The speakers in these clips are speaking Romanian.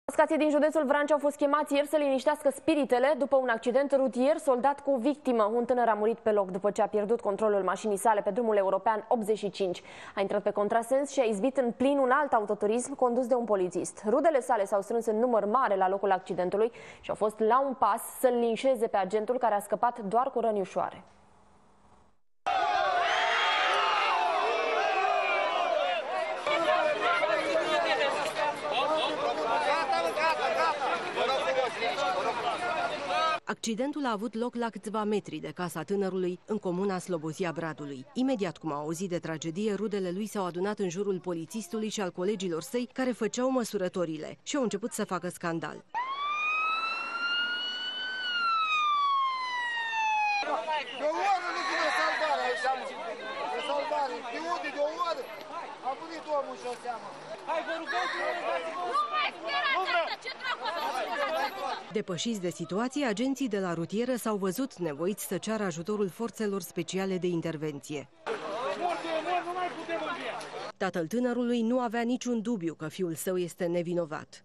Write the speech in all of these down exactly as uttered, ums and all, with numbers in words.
Ascații din județul Vrancea au fost chemați ieri să liniștească spiritele după un accident rutier soldat cu o victimă. Un tânăr a murit pe loc după ce a pierdut controlul mașinii sale pe drumul european optzeci și cinci. A intrat pe contrasens și a izbit în plin un alt autoturism condus de un polițist. Rudele sale s-au strâns în număr mare la locul accidentului și au fost la un pas să-l linșeze pe agentul, care a scăpat doar cu răni ușoare. Accidentul a avut loc la câțiva metri de casa tânărului, în comuna Slobozia Bradului. Imediat cum au auzit de tragedie, rudele lui s-au adunat în jurul polițistului și al colegilor săi, care făceau măsurătorile, și au început să facă scandal. De o oră nu vine salvare aici. De salvare. De unde? De o oră? A venit omul și o seamă. Hai, vă rugăm să nu mai sperați! Ce dracu să Depășiți de situație, agenții de la rutieră s-au văzut nevoiți să ceară ajutorul forțelor speciale de intervenție. Tatăl tânărului nu avea niciun dubiu că fiul său este nevinovat.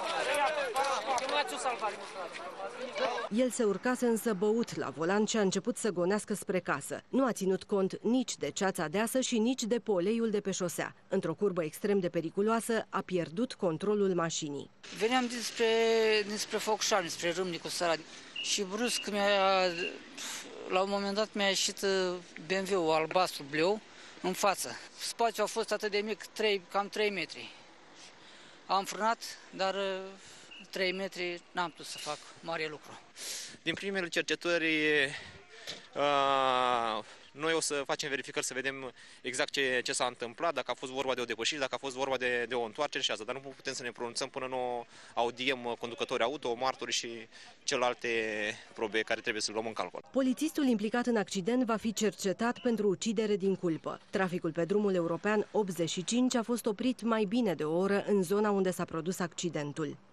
El se urcase însă băut la volan și a început să gonească spre casă. Nu a ținut cont nici de ceața deasă și nici de poleiul de pe șosea. Într-o curbă extrem de periculoasă, a pierdut controlul mașinii. Veneam dinspre, dinspre Focșani, spre Râmnicu Sărani, și brusc, la un moment dat mi-a ieșit B M W-ul albastru bleu în față. Spațiul a fost atât de mic, trei, cam trei metri. Am frânat, dar trei metri n-am putut să fac mare lucru. Din primele cercetări, uh, noi o să facem verificări să vedem exact ce, ce s-a întâmplat, dacă a fost vorba de o depășire, dacă a fost vorba de, de o întoarcere și asta. Dar nu putem să ne pronunțăm până nu audiem conducători auto, martori și celelalte probe care trebuie să le luăm în calcul. Polițistul implicat în accident va fi cercetat pentru ucidere din culpă. Traficul pe drumul european optzeci și cinci a fost oprit mai bine de o oră în zona unde s-a produs accidentul.